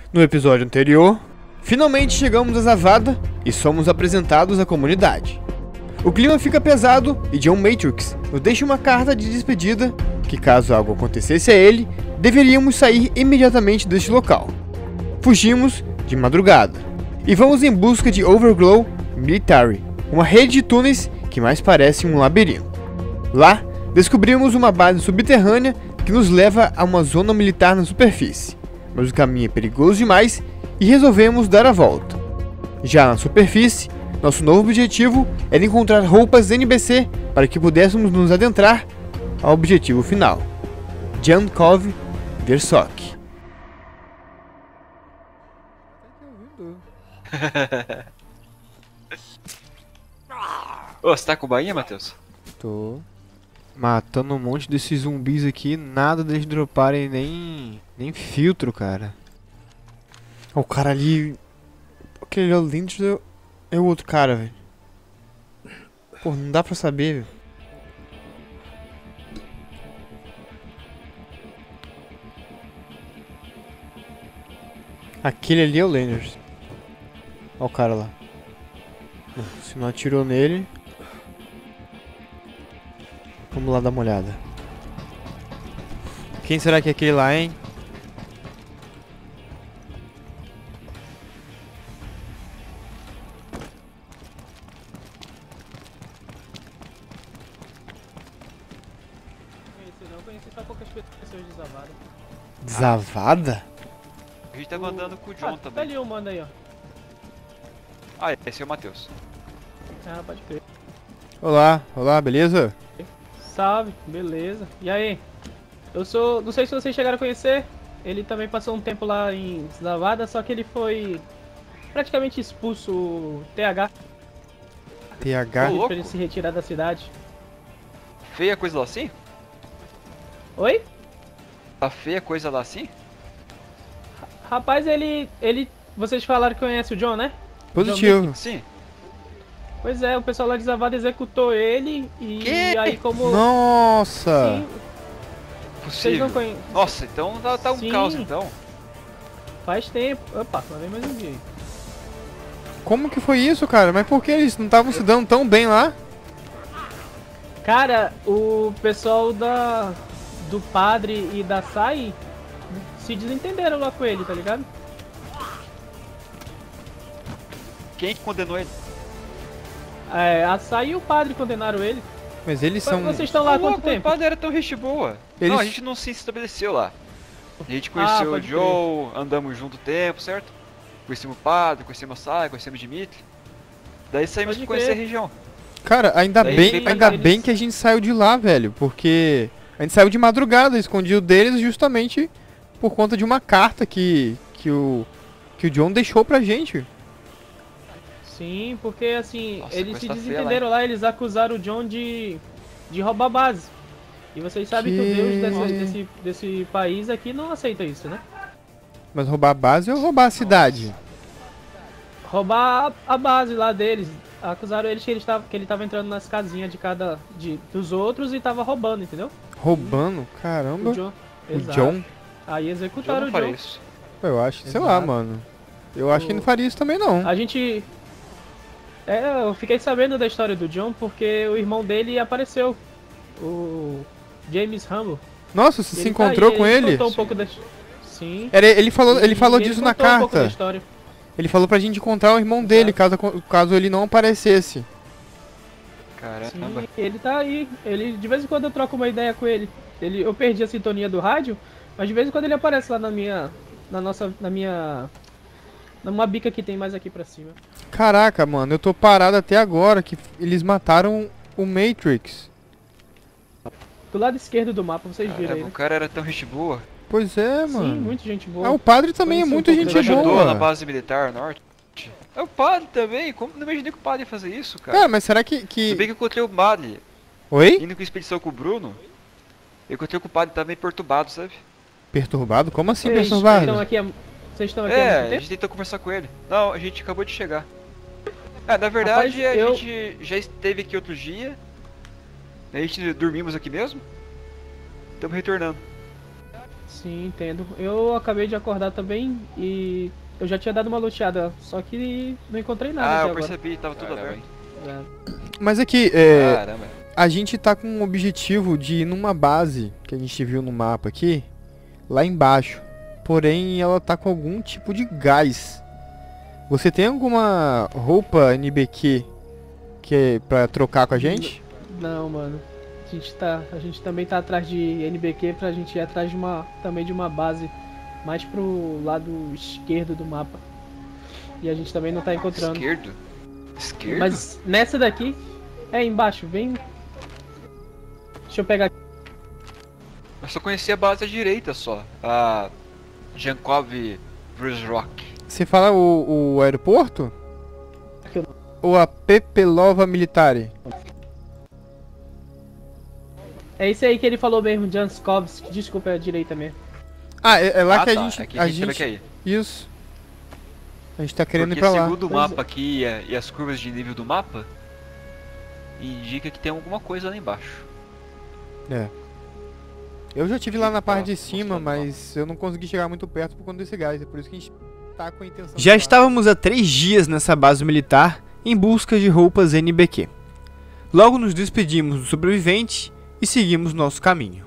No episódio anterior, finalmente chegamos a Zavada e somos apresentados à comunidade. O clima fica pesado e John Matrix nos deixa uma carta de despedida que, caso algo acontecesse a ele, deveríamos sair imediatamente deste local. Fugimos de madrugada e vamos em busca de Overglow Military, uma rede de túneis que mais parece um labirinto. Lá, descobrimos uma base subterrânea que nos leva a uma zona militar na superfície, mas o caminho é perigoso demais e resolvemos dar a volta. Já na superfície, nosso novo objetivo era encontrar roupas NBC para que pudéssemos nos adentrar ao objetivo final, Jankov Versok. Ô, você tá com bainha, Matheus? Tô matando um monte desses zumbis aqui, nada deles droparem nem filtro, cara. O cara ali... Aquele ali dentro é o outro cara, velho. Pô, não dá pra saber, velho. Aquele ali é o Lenners. Olha o cara lá. Se não atirou nele... Vamos lá dar uma olhada. Quem será que é aquele lá, hein? Não conheci só poucas pessoas de Zavada. Zavada? A gente tava andando com o John Tá também. ali um manda aí, ó. Ah, esse é o Matheus. Ah, pode crer. Olá, beleza? Salve, beleza. E aí? Eu sou... Não sei se vocês chegaram a conhecer. Ele também passou um tempo lá em Zavada, só que ele foi praticamente expulso, o TH, TH? Ô, louco. pra ele se retirar da cidade. Feia coisa lá assim? Oi? Tá feia coisa lá assim? Rapaz, ele... Vocês falaram que conhece o John, né? Positivo. Sim. Pois é, o pessoal lá de Zavada executou ele e Quê? aí como... Nossa! Sim, vocês Possível. não conhecem... Nossa, então tá um Sim. caos então. Faz tempo. Opa, lá vem mais um dia. Como que foi isso, cara? Mas por que eles não estavam se dando tão bem lá? Cara, o pessoal do padre e da Sai se desentenderam lá com ele, tá ligado? Quem que condenou ele? É, a Sai e o padre condenaram ele. Mas eles são... Vocês estão lá há quanto O tempo? padre era tão gente boa. Eles- Não, a gente não se estabeleceu lá. A gente conheceu o pode Joe, andamos junto o tempo, certo? Conhecemos o padre, conhecemos a Sai, conhecemos o Dimitri. Daí saímos Pode pra conhecer a crer. região. Cara, ainda Daí bem, veio pra ainda cá. bem que a gente saiu de lá, velho. Porque a gente saiu de madrugada, escondido deles justamente por conta de uma carta que o John deixou pra gente. Sim, porque assim, Nossa, eles coisa se tá feia desentenderam lá, eles acusaram o John de roubar base. E vocês sabem que o Deus desse país aqui não aceita isso, né? Mas roubar a base ou roubar a cidade? Roubar a base lá deles. Acusaram eles que ele tava entrando nas casinhas dos outros e tava roubando, entendeu? Roubando? Caramba. O John. O Exato. John? Aí Eu executaram não o faria John. isso. Eu acho, sei Exato. lá, mano. Eu acho que não faria isso também, não. A gente... eu fiquei sabendo da história do John porque o irmão dele apareceu. O James Rambo. Nossa, você se Ele encontrou tá aí, com ele? Contou um pouco da... Sim. Ele falou E disso na contou um pouco da carta. história. Ele falou pra gente encontrar o irmão dele, caso ele não aparecesse. Caramba. Sim, ele tá aí. Ele, de vez em quando eu troco uma ideia com ele. Eu perdi a sintonia do rádio, mas de vez em quando ele aparece lá numa bica que tem mais aqui pra cima. Caraca, mano, eu tô parado até agora que eles mataram o Matrix. Do lado esquerdo do mapa, vocês viram aí, Caramba, né? o cara era tão gente boa. Pois é, Sim, mano. muita gente boa. Ah, o padre também é Conheci um muito pouco gente da Ele ajudou boa. na base militar norte. É o padre também. Como não imaginei que o padre ia fazer isso, cara? Cara, mas será Tudo que... bem que eu encontrei o padre Oi? indo com expedição com o Bruno. Eu encontrei com o padre também perturbado, sabe? Perturbado? Como assim Vocês perturbado? Vocês estão aqui há É, muito a tempo? gente tentou conversar com ele. Não, a gente acabou de chegar. Na verdade, Rapaz, a gente já esteve aqui outro dia. A gente dormimos aqui mesmo. Estamos retornando. Sim, entendo. Eu acabei de acordar também e eu já tinha dado uma luteada, só que não encontrei nada Ah, até eu agora. percebi, tava tudo aberto. É. Mas aqui, Caramba. a gente tá com um objetivo de ir numa base que a gente viu no mapa aqui, lá embaixo. Porém, ela tá com algum tipo de gás. Você tem alguma roupa NBQ que é pra trocar com a gente? Não, mano. A gente também tá atrás de NBQ pra gente ir atrás também de uma base mais pro lado esquerdo do mapa. E a gente também não tá encontrando. Esquerdo? Esquerdo? Mas nessa daqui, embaixo, vem. Deixa eu pegar aqui. Eu só conhecia a base à direita só. A Jankov Bruce Rock. Você fala o aeroporto? Aqui eu não. Ou a Pepelova Militare? É isso aí que ele falou mesmo, Janskovsk. Desculpa, é a direita mesmo. Ah, é lá que a tá. gente... Aqui a a gente gente... que é aí. Isso. A gente tá querendo Porque ir pra lá. segundo o Pois mapa aqui e as curvas de nível do mapa, indica que tem alguma coisa lá embaixo. É. Eu já tive lá na parte de cima, mostrando mas eu não consegui chegar muito perto por conta desse gás. É por isso que a gente tá com a intenção de Já ir lá. estávamos há 3 dias nessa base militar em busca de roupas NBQ. Logo nos despedimos do sobrevivente e seguimos nosso caminho.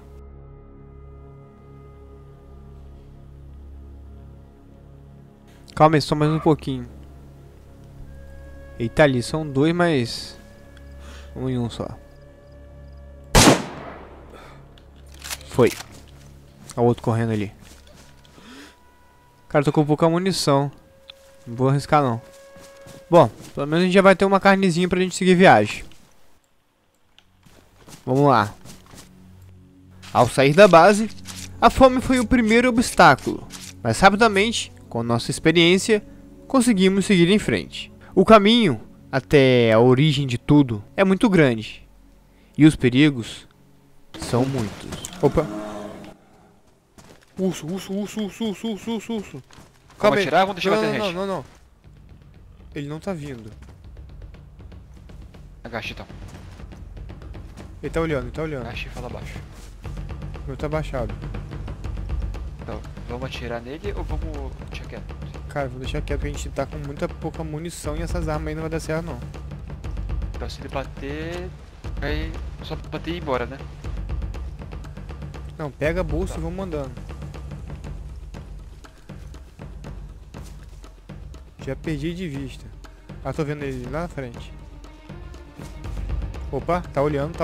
Calma aí, só mais um pouquinho. Eita, ali são 2, mas... um em um só. Foi. Olha o outro correndo ali. Cara, tô com pouca munição. Não vou arriscar não. Bom, pelo menos a gente já vai ter uma carnezinha pra gente seguir viagem. Vamos lá. Ao sair da base, a fome foi o primeiro obstáculo. Mas rapidamente, com nossa experiência, conseguimos seguir em frente. O caminho até a origem de tudo é muito grande. E os perigos são muitos. Opa. Urso. Vamos atirar? Vamos deixar bater a não, gente. não. Ele não tá vindo. Agache então. Ele tá olhando. Agache e fala baixo. O meu tá baixado. Então, vamos atirar nele ou vamos deixar quieto? Cara, vou deixar quieto, porque a gente tá com muita pouca munição e essas armas aí não vai dar certo não. Então se ele bater, vai só bater e ir embora, né? Não, pega a bolsa e vamos andando. Já perdi de vista. Ah, tô vendo ele lá na frente. Opa, tá olhando.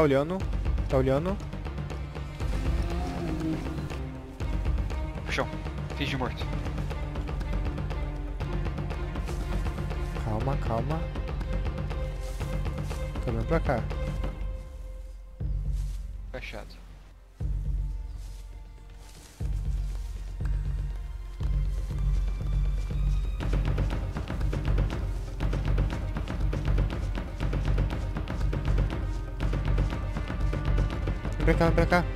Puxão, finge de morto. Calma. Tá olhando pra cá. Fechado. Vem pra cá.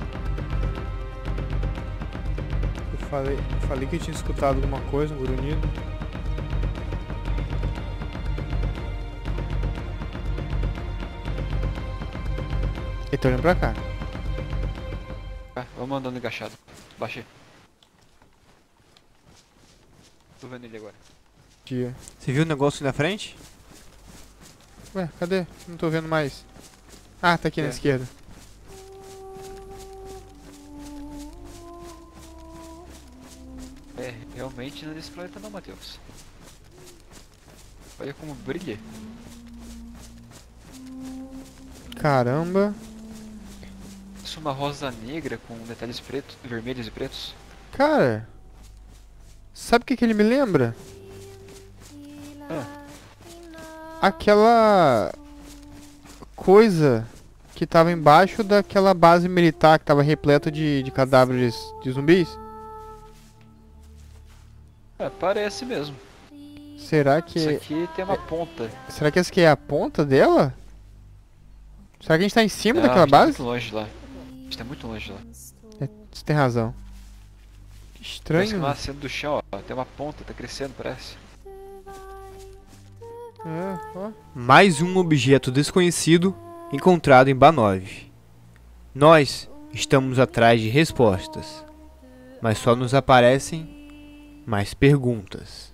Eu falei que eu tinha escutado alguma coisa, um grunhido. Ele tá olhando pra cá. Vamos andando agachado. Baixei. Tô vendo ele agora. Dia. Você viu o negócio na frente? Ué, cadê? Não tô vendo mais. Ah, tá aqui na esquerda. É, realmente não é desse planeta não, Matheus. Olha como brilha. Caramba. Isso é uma rosa negra com detalhes pretos, vermelhos e pretos. Cara. Sabe o que ele me lembra? Aquela coisa que tava embaixo daquela base militar que tava repleta de cadáveres de zumbis. É, parece mesmo. Será que... Isso aqui tem uma ponta. Será que essa aqui é a ponta dela? Será que a gente tá em cima Não, daquela a gente tá base? muito longe de lá. A gente tá muito longe de lá. Você tem razão. Que Parece estranho. que nascendo do chão, ó. Tem uma ponta, tá crescendo, parece. É, ó. Mais um objeto desconhecido encontrado em Banov. Nós estamos atrás de respostas, mas só nos aparecem mais perguntas.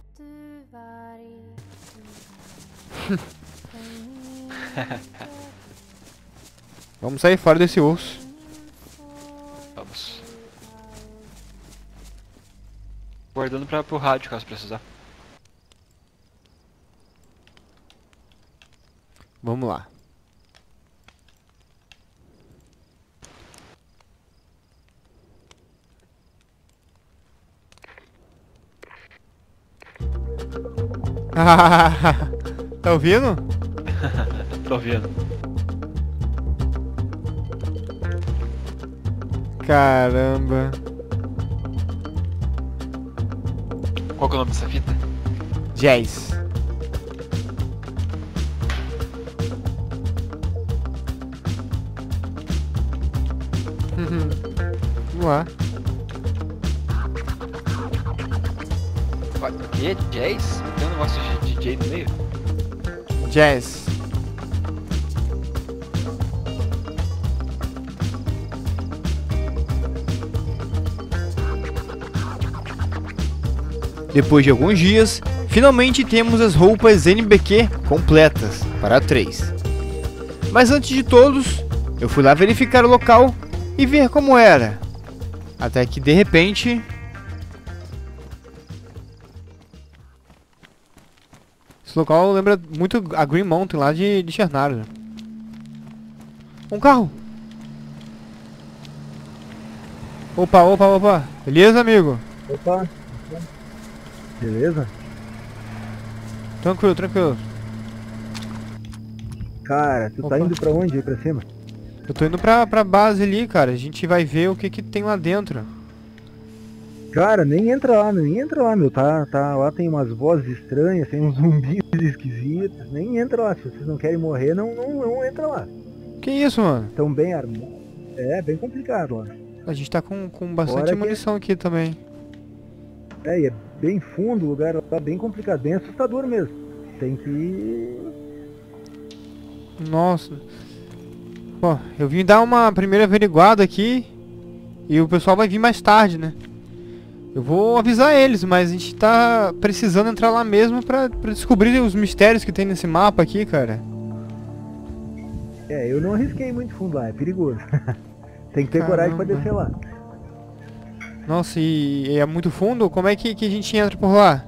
Vamos sair fora desse urso. Vamos. Guardando pro rádio, caso precisar. Vamos lá. Tá ouvindo? Tô ouvindo. Caramba. Qual que é o nome dessa fita? Jazz. Vamos lá. O que? Jazz? Tem um negócio de DJ no meio? Jazz. Depois de alguns dias, finalmente temos as roupas NBQ completas para 3. Mas antes de todos, eu fui lá verificar o local e ver como era. Até que de repente... Esse local lembra muito a Green Mountain lá de Chernário. Um carro! Opa, opa, opa! Beleza, amigo? Opa! Beleza? Tranquilo, tranquilo. Cara, tu Opa. tá indo pra onde? Aí pra cima? Eu tô indo pra base ali, cara. A gente vai ver o que tem lá dentro. Cara, nem entra lá, meu. Tá, lá tem umas vozes estranhas, tem uns zumbis esquisitos. Nem entra lá. Se vocês não querem morrer, não entra lá. Que isso, mano? Tão bem armados. É, bem complicado lá. A gente tá com bastante Fora que- munição aqui também. É, e é bem fundo o lugar, tá bem complicado, bem assustador mesmo. Tem que... Nossa. Bom, eu vim dar uma primeira averiguada aqui. E o pessoal vai vir mais tarde, né? Eu vou avisar eles, mas a gente tá precisando entrar lá mesmo pra descobrir os mistérios que tem nesse mapa aqui, cara. É, eu não arrisquei muito fundo lá, é perigoso. Tem que ter coragem pra Caramba. descer lá. Nossa, e é muito fundo? Como é que a gente entra por lá?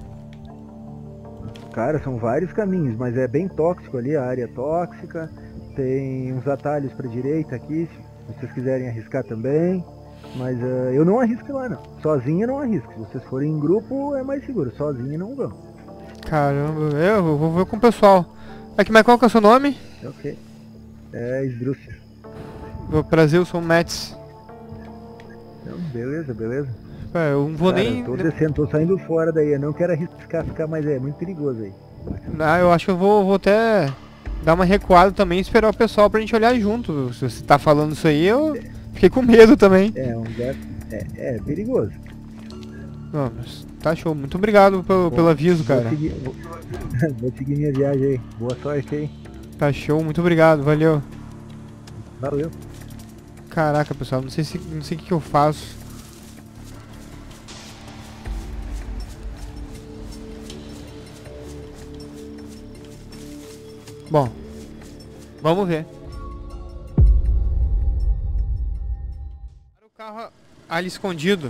Cara, são vários caminhos, mas é bem tóxico ali, a área é tóxica. Tem uns atalhos pra direita aqui, se vocês quiserem arriscar também. Mas eu não arrisco lá não. Sozinho eu não arrisco. Se vocês forem em grupo é mais seguro. Sozinho não vão. Caramba, eu vou ver com o pessoal. Aqui, mas qual que é o seu nome? Ok. É Sdrúcia. Prazer, eu sou o Mets. Então, beleza, beleza. É, eu não vou Cara, nem... eu tô descendo, tô saindo fora daí. Eu não quero arriscar ficar mais, é muito perigoso aí. Ah, eu acho que eu vou até dar uma recuada também e esperar o pessoal pra gente olhar junto. Se você tá falando isso aí, eu fiquei com medo também. É, um lugar... É perigoso. Não, mas tá show. Muito obrigado pelo aviso, cara. Vou seguir minha viagem aí. Boa sorte aí. Tá show, muito obrigado, valeu. Valeu. Caraca, pessoal, não sei o que eu faço. Bom, vamos ver. O carro ali escondido.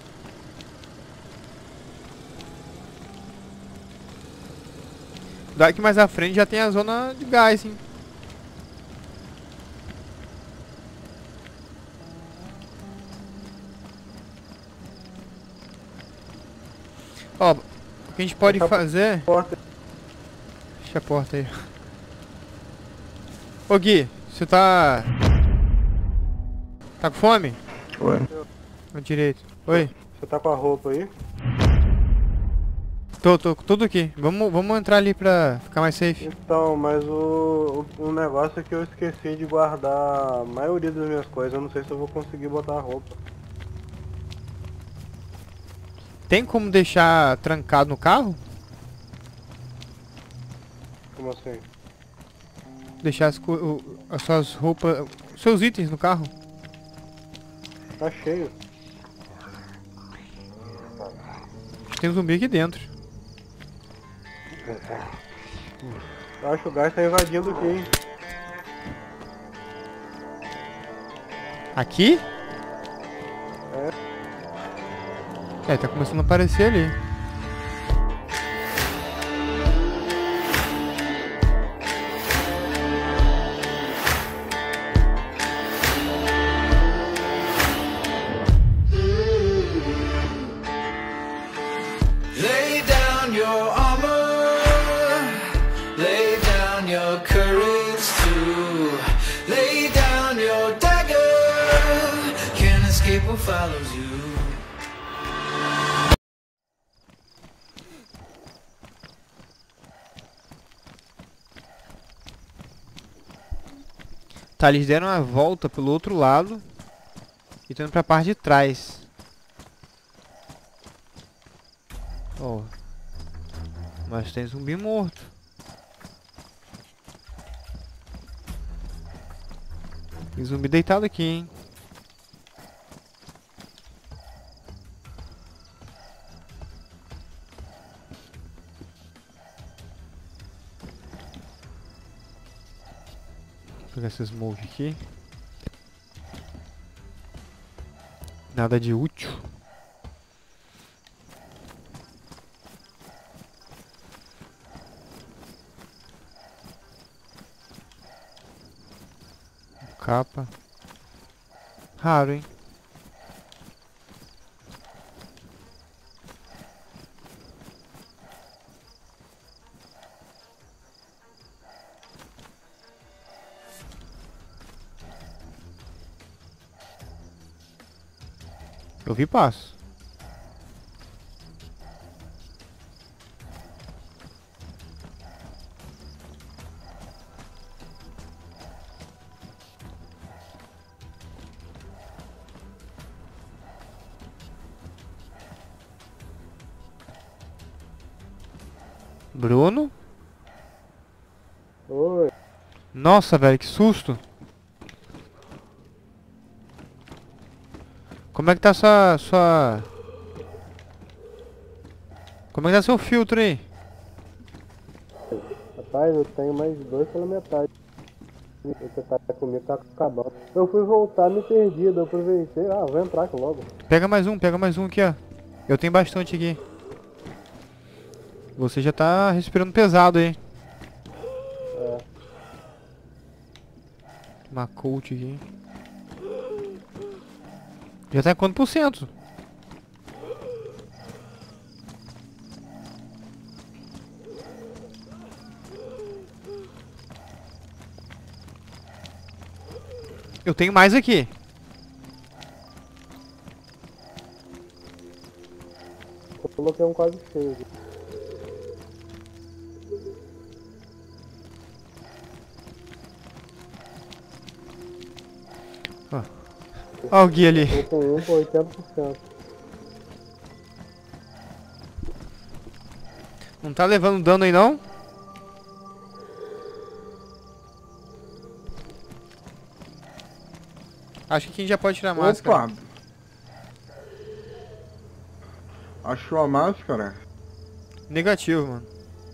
Daqui mais à frente já tem a zona de gás, hein? Ó, o que a gente pode fazer... Porta. Fecha a porta aí. Ô Gui, você tá... Tá com fome? Oi. À direito. Oi. Você tá com a roupa aí? Tô com tudo aqui. Vamos entrar ali pra ficar mais safe. Então, mas o negócio é que eu esqueci de guardar a maioria das minhas coisas. Eu não sei se eu vou conseguir botar a roupa. Tem como deixar trancado no carro? Como assim? Deixar as suas roupas... Os seus itens no carro? Tá cheio. tem um zumbi aqui dentro. Eu acho que o gás tá invadindo aqui, hein? Aqui? É, tá começando a aparecer ali. Lay down your armor, lay down your courage too, lay down your dagger, can't escape what follows you. Tá, eles deram uma volta pelo outro lado e estão indo pra parte de trás. Ó. Mas tem zumbi morto. Tem zumbi deitado aqui, hein? Vou pegar esse smoke aqui. Nada de útil. Capa. Raro, hein? Eu vi passo. Bruno? Oi. Nossa, velho, que susto. Como é que tá sua... Como é que tá seu filtro aí? Rapaz, eu tenho mais 2 pela metade. Você tá comigo, tá acabando. Eu fui voltar, me perdi, eu aproveitei. Ah, vou entrar aqui logo. Pega mais um aqui, ó. Eu tenho bastante aqui. Você já tá respirando pesado aí. É. Uma coach aqui. Já tá em quanto por cento? Eu tenho mais aqui. Eu coloquei um quase cheio. Ó o guia ali. Eu tenho um por 80%. Não tá levando dano aí não? Acho que aqui a gente já pode tirar a máscara. Opa! Achou a máscara? Negativo, mano.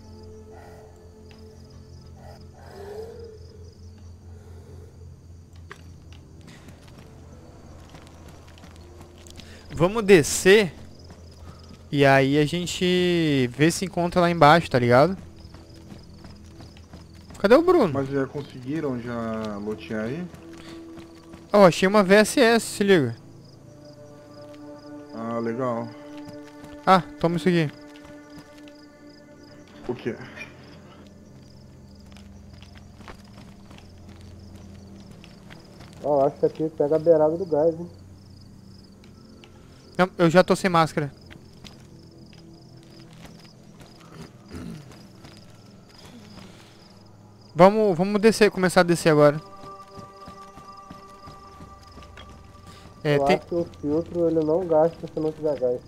Vamos descer. E aí a gente vê se encontra lá embaixo, tá ligado? Cadê o Bruno? Mas já conseguiram já lotear aí? Ó, achei uma VSS, se liga. Ah, legal. Ah, toma isso aqui. O quê? Ó, acho que aqui pega a beirada do gás, hein? Não, eu já tô sem máscara. Vamos descer, começar a descer agora. É, Eu acho que o filtro ele não gasta se não tiver gás.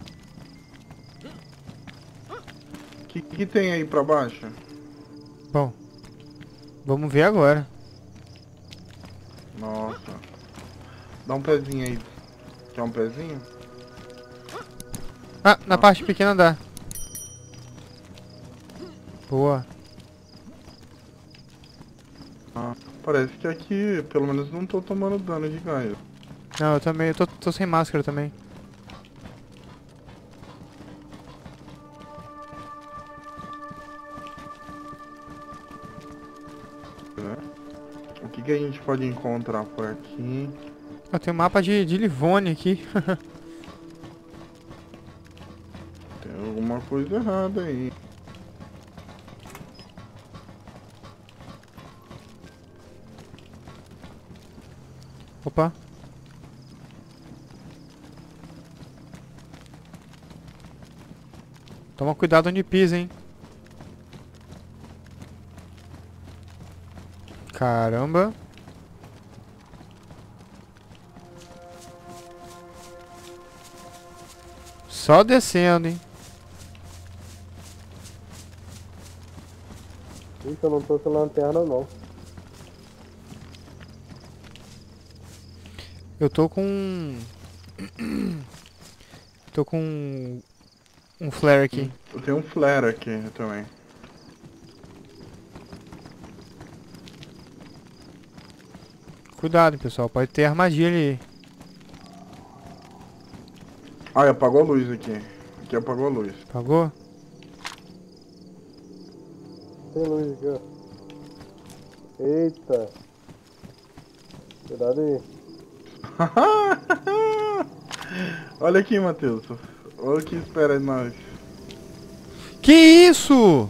O que tem aí pra baixo? Bom, vamos ver agora. Nossa. Dá um pezinho aí. Quer um pezinho? Ah, na parte pequena dá. Boa. Ah, parece que aqui, pelo menos, não tô tomando dano de gás. Não, eu também, eu tô sem máscara também. Né? O que a gente pode encontrar por aqui? Eu tenho um mapa de Livônia aqui. Tem alguma coisa errada aí. Opa. Toma cuidado onde pisa, hein. Caramba. Só descendo, hein. Ixi, eu não tô sem lanterna não. Eu tô com... Tô com... um flare aqui. Eu tenho um flare aqui também. Cuidado, pessoal. Pode ter armadilha aí. Ah, apagou a luz aqui. Aqui apagou a luz. Apagou? Tem luz aqui, ó. Eita. Cuidado aí. Olha aqui, Matheus. Olha o que espera de nós. Que isso?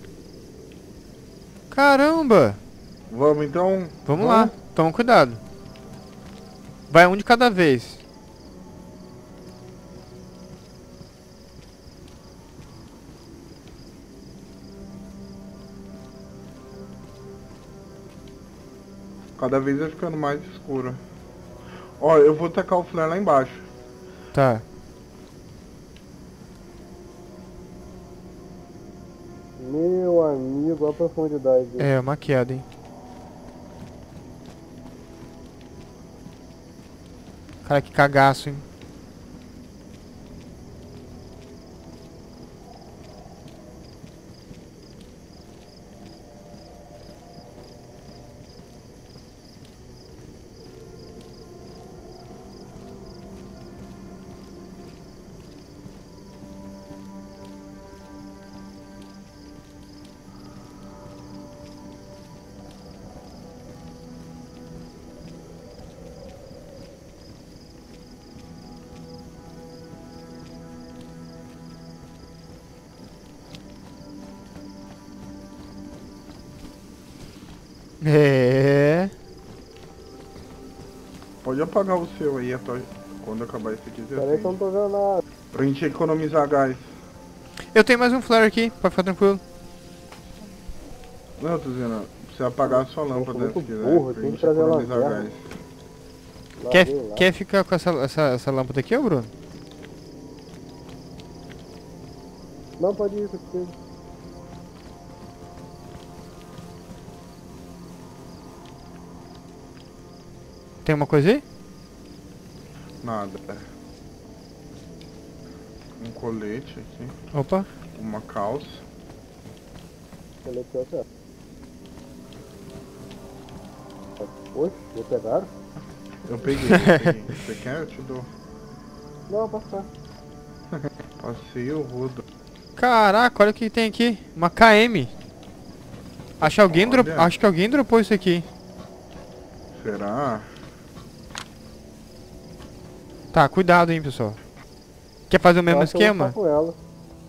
Caramba! Vamos então? Vamos lá. Toma cuidado. Vai um de cada vez. Cada vez vai ficando mais escuro. Ó, eu vou tacar o flare lá embaixo. Tá. Meu amigo, olha a profundidade. É, uma queda, hein. Cara, que cagaço, hein. É. Pode apagar o seu aí quando acabar esse aqui. Pera aí que eu não tô vendo nada. Pra gente economizar gás. Eu tenho mais um flare aqui, pode ficar tranquilo. Não, eu tô dizendo, você apagar a sua lâmpada muito se quiser. burro, Pra tem gente que trazer a economizar lanterna. gás. Lá Quer, vem lá. quer ficar com essa lâmpada aqui, ô Bruno? Não, pode ir contigo. Tem uma coisa aí? Nada. Um colete aqui. Opa. Uma calça. Ele aqui, ó, certo. Oxe, já pegaram? Eu peguei, eu peguei. Você quer? Eu te dou. Não, pode ficar. Passei o rodo. Caraca, olha o que tem aqui. Uma KM. Acho que alguém dropou isso aqui. Será? Tá, cuidado, hein, pessoal. Quer fazer o mesmo Acho que eu vou esquema? ficar com ela.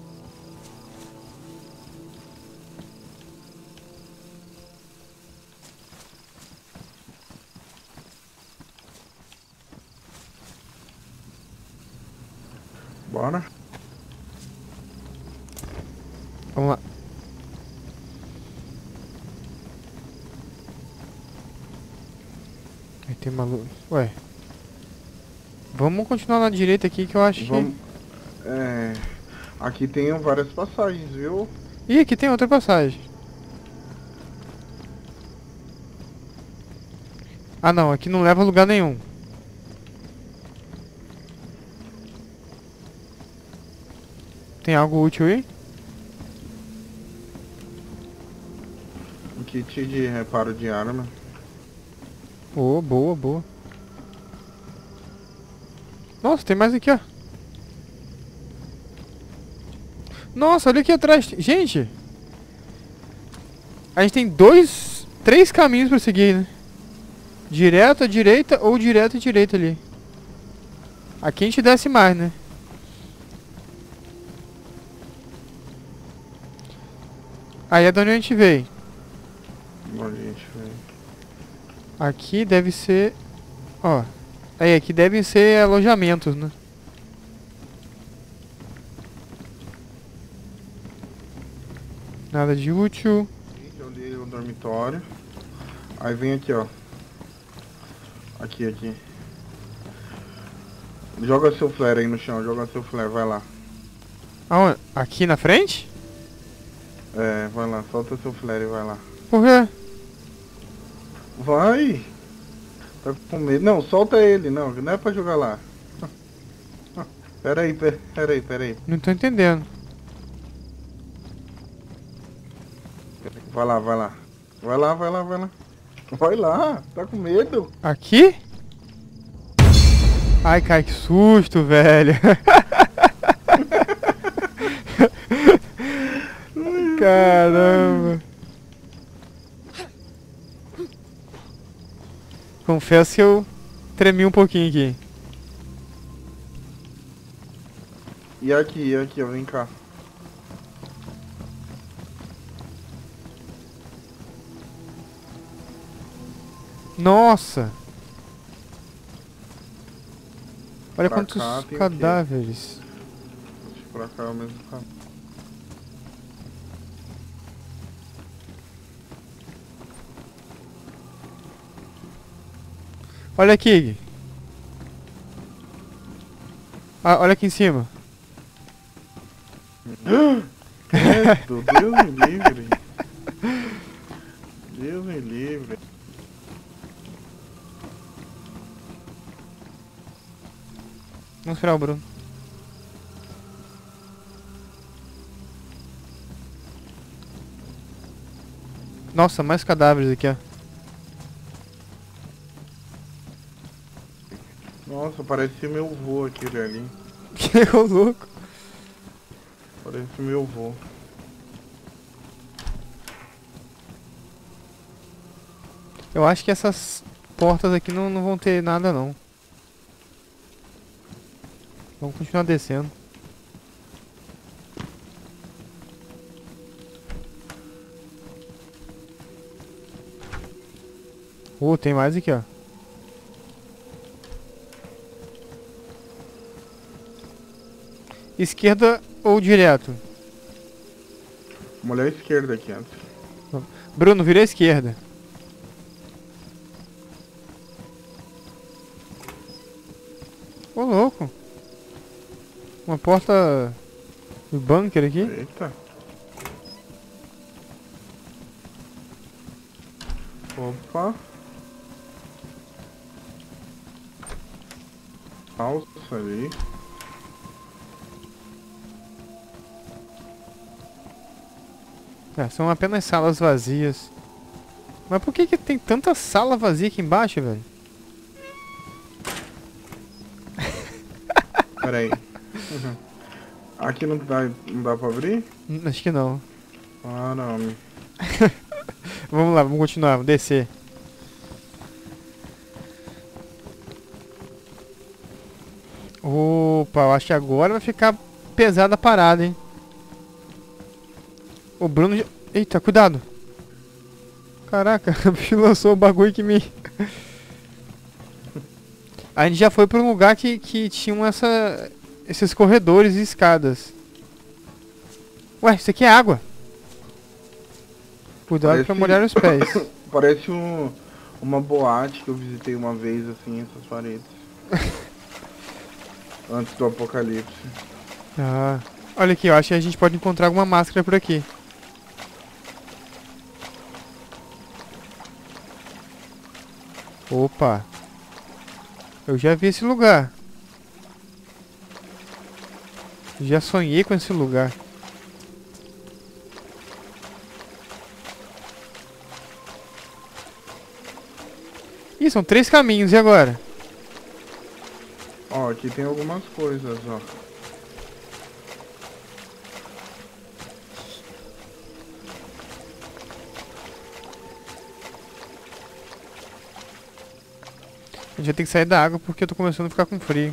Bora? Vamos lá. Aí tem uma luz. Ué. Vamos continuar na direita aqui que eu acho Vamos. É. Aqui tem várias passagens, viu? que... Ih, aqui tem outra passagem. Ah não, aqui não leva a lugar nenhum. Tem algo útil aí? kit de reparo de arma. Oh, boa, boa. Nossa, tem mais aqui, ó. Nossa, olha aqui atrás. Gente. A gente tem 3 caminhos pra seguir, né? Direto à direita ou direto à direita ali. Aqui a gente desce mais, né? Aí é de onde a gente veio. Onde a gente veio? Aqui deve ser... Ó. Aí, aqui devem ser alojamentos, né? Nada de útil. Eu li o dormitório. Aí vem aqui, ó. Aqui. Joga seu flare aí no chão, joga seu flare, vai lá. Aonde? Aqui na frente? É, vai lá, solta seu flare e vai lá. Por quê? Vai! Tá com medo. Não, solta ele, não é pra jogar lá. Pera aí. Não tô entendendo. Vai lá. Vai lá, tá com medo? Aqui? Ai, cara, que susto, velho. Caramba. Confesso que eu tremi um pouquinho aqui. E aqui, ó, vem cá. Nossa! Olha Pra quantos cá tem o quê? cadáveres. Pra cá é o mesmo cara. Olha aqui. Ah, olha aqui em cima. Credo, Deus me livre. Deus me livre. Vamos esperar o Bruno. Nossa, mais cadáveres aqui, ó. Nossa, parece meu vô aquele ali. Que louco. Parece meu vô. Eu acho que essas portas aqui não vão ter nada, não. Vamos continuar descendo. Tem mais aqui, ó. Esquerda ou direto? Mulher esquerda aqui antes. Bruno, vira à esquerda. Ô, louco. Uma porta do bunker aqui. Eita. Opa. Alça ali. São apenas salas vazias. Mas por que tem tanta sala vazia aqui embaixo, velho? Pera aí. Aqui não dá pra abrir? Acho que não. Ah, não. Vamos lá, vamos continuar, vamos descer. Opa, eu acho que agora vai ficar pesada a parada, hein? O Bruno já... Eita, cuidado! Caraca, o bicho lançou o bagulho que me... A gente já foi pra um lugar que tinham esses corredores e escadas. Ué, isso aqui é água. Cuidado pra molhar os pés. Parece uma boate que eu visitei uma vez, assim, essas paredes. Antes do apocalipse. Ah, olha aqui, eu acho que a gente pode encontrar alguma máscara por aqui. Opa! Eu já vi esse lugar. Já sonhei com esse lugar. Ih, são 3 caminhos, e agora? Ó, aqui tem algumas coisas, ó. A gente vai ter que sair da água porque eu tô começando a ficar com frio.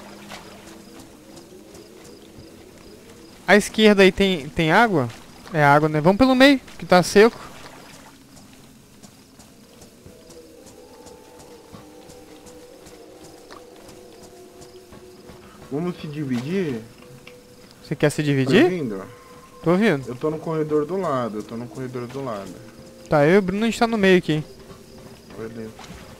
À esquerda aí tem água? É água, né? Vamos pelo meio, que tá seco. Vamos se dividir? Você quer se Tá dividir? ouvindo? Tô ouvindo. Eu tô no corredor do lado, Tá, eu e o Bruno a gente tá no meio aqui. Beleza.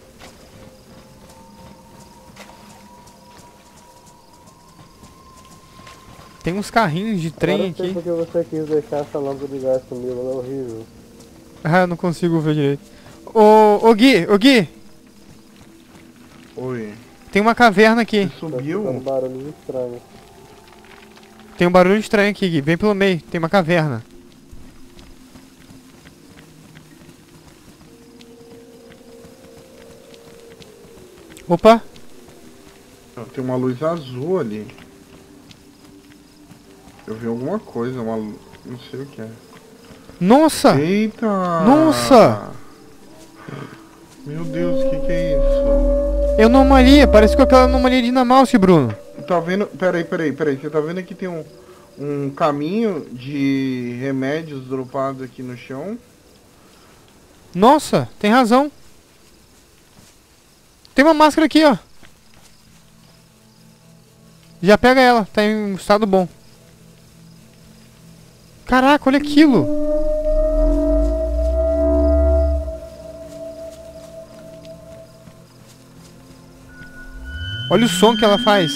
Tem uns carrinhos de trem Agora eu sei aqui. porque você quis deixar essa lâmpada de gás comigo, ela é horrível. Ah, eu não consigo ver direito. Ô Gui! Oi. Tem uma caverna aqui. Você subiu? Tá escutando barulhos estranhos. Tem um barulho estranho aqui, Gui. Vem pelo meio. Tem uma caverna. Opa! Tem uma luz azul ali. Eu vi alguma coisa, não sei o que é. Nossa! Eita! Nossa! Meu Deus, o que é isso? É anomalia. Parece com aquela anomalia de Dinamarca, Bruno. Tá vendo? Peraí. Você tá vendo que tem um caminho de remédios dropado aqui no chão? Nossa, tem razão. Tem uma máscara aqui, ó. Já pega ela, tá em estado bom. Caraca, olha aquilo. Olha o som que ela faz.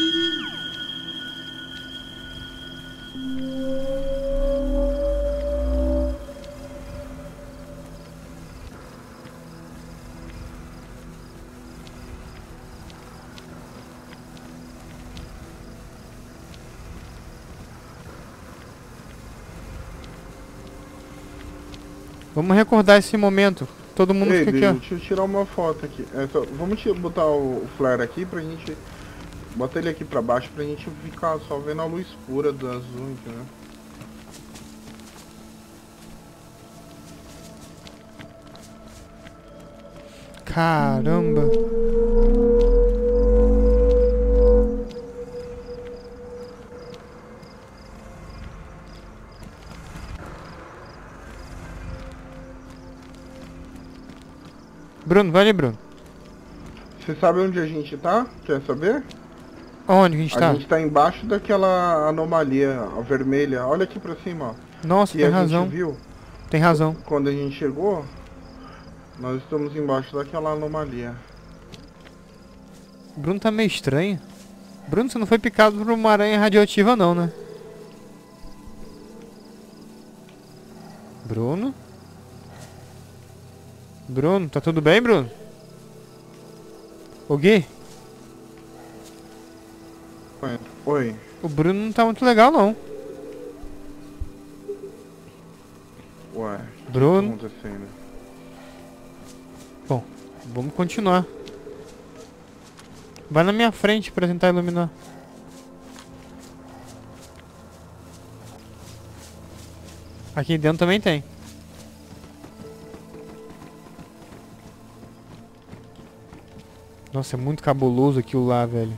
Vamos recordar esse momento. Todo mundo Ei, fica aqui, ó. deixa eu tirar uma foto aqui. Vamos botar o flare aqui pra gente... Bota ele aqui pra baixo pra gente ficar só vendo a luz pura do azul, entendeu? Caramba. Bruno, vai ali, Bruno. Você sabe onde a gente tá? Quer saber? Onde a gente tá? A gente tá embaixo daquela anomalia, a vermelha. Olha aqui pra cima, ó. Nossa, Que tem a razão. gente viu Tem razão. quando a gente chegou. Nós estamos embaixo daquela anomalia. Bruno tá meio estranho. Bruno, você não foi picado por uma aranha radioativa não, né? Bruno? Bruno, tá tudo bem, Bruno? Ô Gui, Oi. o Bruno não tá muito legal não. Ué, Bruno. o que tá acontecendo? Bom, vamos continuar. Vai na minha frente pra tentar iluminar. Aqui dentro também tem. Nossa, é muito cabuloso aquilo lá, velho.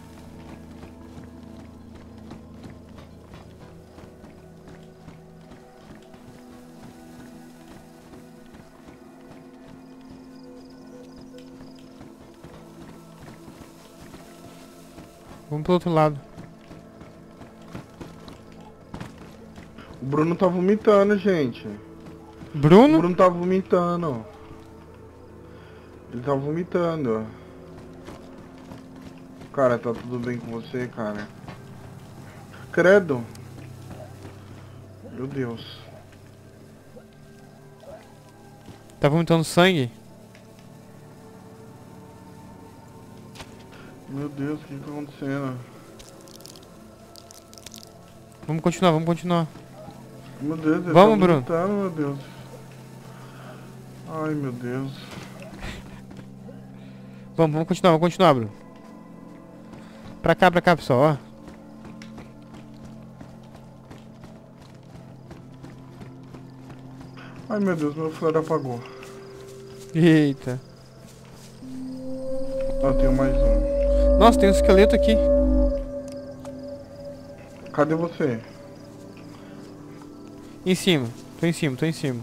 Vamos pro outro lado. O Bruno tá vomitando, gente. O Bruno? Bruno tá vomitando. Ele tá vomitando. Cara, tá tudo bem com você, cara? Credo. Meu Deus. Tá vomitando sangue? Meu Deus, o que tá acontecendo? Vamos continuar, vamos continuar. Meu Deus, ele Vamos, tá Bruno. vomitando, meu Deus. Ai, meu Deus. Vamos continuar, Bruno. Pra cá, pessoal, ó. Ai meu Deus, meu flare apagou. Eita. Ah, tenho mais um. Nossa, tem um esqueleto aqui. Cadê você? Em cima. Tô em cima.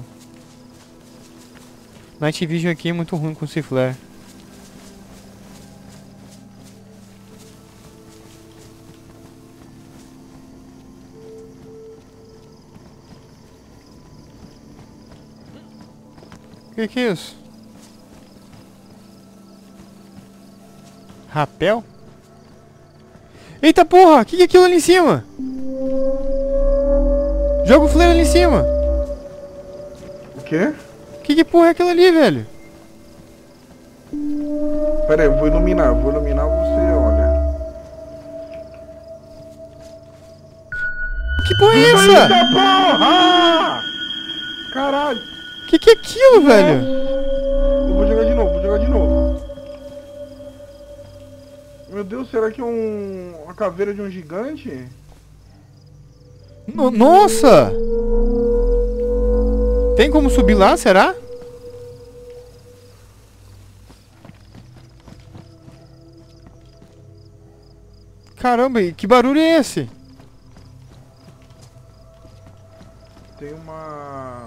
Night Vision aqui é muito ruim com esse flare. Que é isso? Rapel? Eita porra! Que é aquilo ali em cima? Joga o flare ali em cima! O quê? Que porra é aquilo ali, velho? Pera aí, eu vou iluminar você, olha. Que porra é essa? Eita porra! Caralho! Que é aquilo, velho? Eu vou jogar de novo. Meu Deus, será que é uma caveira de um gigante? Nossa! Tem como subir lá, será? Caramba, que barulho é esse? Tem uma...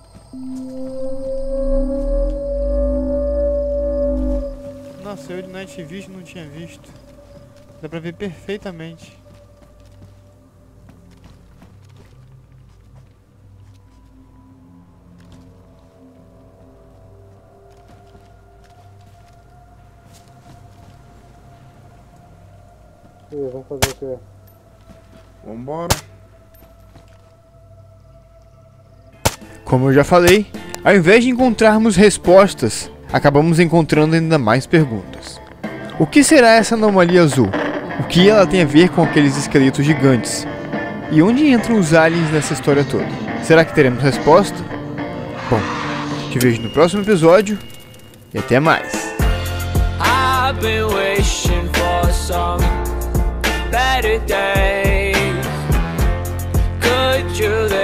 Nossa, eu de Night Vision não tinha visto. Dá pra ver perfeitamente. E aí, vamos fazer o quê? Vambora. Como eu já falei, ao invés de encontrarmos respostas, acabamos encontrando ainda mais perguntas. O que será essa anomalia azul? O que ela tem a ver com aqueles esqueletos gigantes? E onde entram os aliens nessa história toda? Será que teremos resposta? Bom, te vejo no próximo episódio e até mais. I've been wishing for some better days. Could you